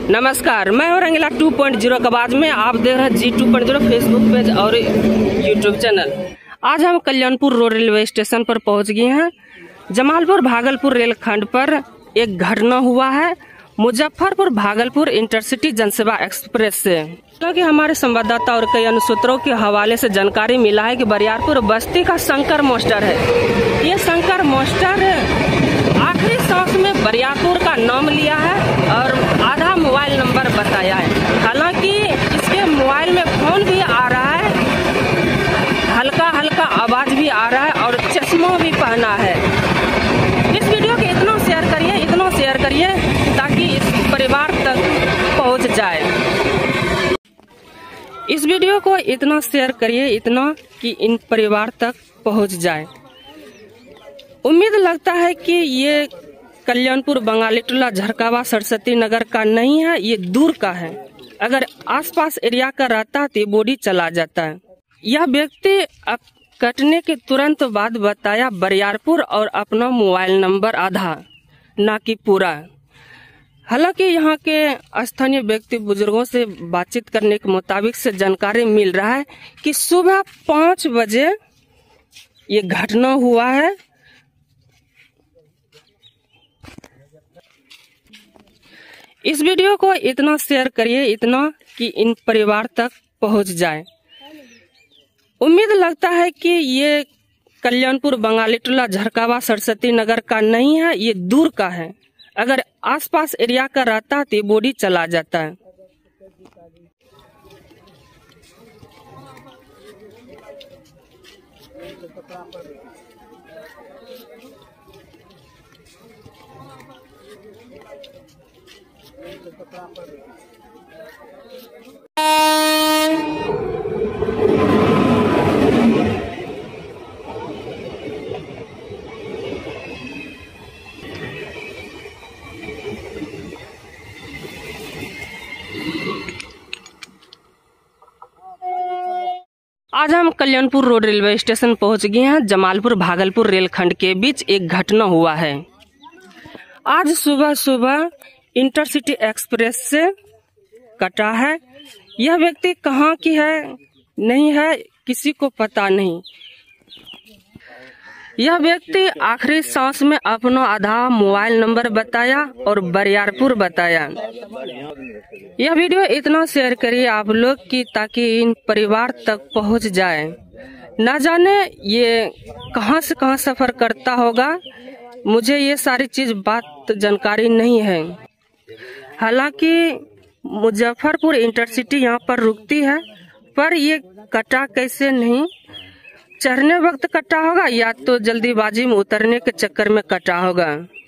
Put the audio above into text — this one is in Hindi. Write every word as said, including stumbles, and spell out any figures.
नमस्कार, मैं हूं रंगीला टू पॉइंट ज़ीरो के बाद में आप देख रहे हैं G two point zero Facebook page और यूट्यूब चैनल। आज हम कल्याणपुर रोड रेलवे स्टेशन पर पहुंच गए हैं। जमालपुर भागलपुर रेलखंड पर एक घटना हुआ है मुजफ्फरपुर भागलपुर इंटरसिटी जनसेवा एक्सप्रेस से, क्योंकि हमारे संवाददाता और कई अन्य सूत्रों के हवाले से जानकारी मिला है कि बरियारपुर बस्ती का शंकर मास्टर है। ये शंकर मास्टर आखिरी सांस में बरियारपुर का नाम लिया है और आधा मोबाइल नंबर बताया है। हालांकि इसके मोबाइल में फोन भी आ रहा है, हल्का हल्का आवाज भी आ रहा है और चश्मा भी पहना है। इस वीडियो को इतना शेयर करिए इतना शेयर करिए ताकि इस परिवार तक पहुंच जाए। इस वीडियो को इतना शेयर करिए इतना कि इन परिवार तक पहुंच जाए। उम्मीद लगता है कि ये कल्याणपुर बंगाली टोला झरकावा सरस्वती नगर का नहीं है, ये दूर का है। अगर आसपास एरिया का रहता तो बॉडी चला जाता है। यह व्यक्ति कटने के तुरंत बाद बताया बरियारपुर और अपना मोबाइल नंबर आधा ना कि पूरा। हालांकि यहाँ के स्थानीय व्यक्ति बुजुर्गों से बातचीत करने के मुताबिक से जानकारी मिल रहा है कि सुबह पाँच बजे ये घटना हुआ है। इस वीडियो को इतना शेयर करिए इतना कि इन परिवार तक पहुंच जाए। उम्मीद लगता है कि ये कल्याणपुर बंगाली टोला झरकावा सरस्वती नगर का नहीं है, ये दूर का है। अगर आसपास एरिया का रहता तो बॉडी चला जाता है। आज हम कल्याणपुर रोड रेलवे स्टेशन पहुंच गए हैं। जमालपुर भागलपुर रेलखंड के बीच एक घटना हुआ है। आज सुबह सुबह इंटरसिटी एक्सप्रेस से कटा है। यह व्यक्ति कहाँ की है नहीं है किसी को पता नहीं। यह व्यक्ति आखिरी सांस में अपना आधा मोबाइल नंबर बताया और बरियारपुर बताया। यह वीडियो इतना शेयर करिए आप लोग की ताकि इन परिवार तक पहुंच जाए। न जाने ये कहां से कहां सफर करता होगा, मुझे ये सारी चीज बात जानकारी नहीं है। हालांकि मुजफ्फरपुर इंटरसिटी यहाँ पर रुकती है, पर ये कटा कैसे नहीं, चढ़ने वक्त कटा होगा या तो जल्दीबाजी में उतरने के चक्कर में कटा होगा।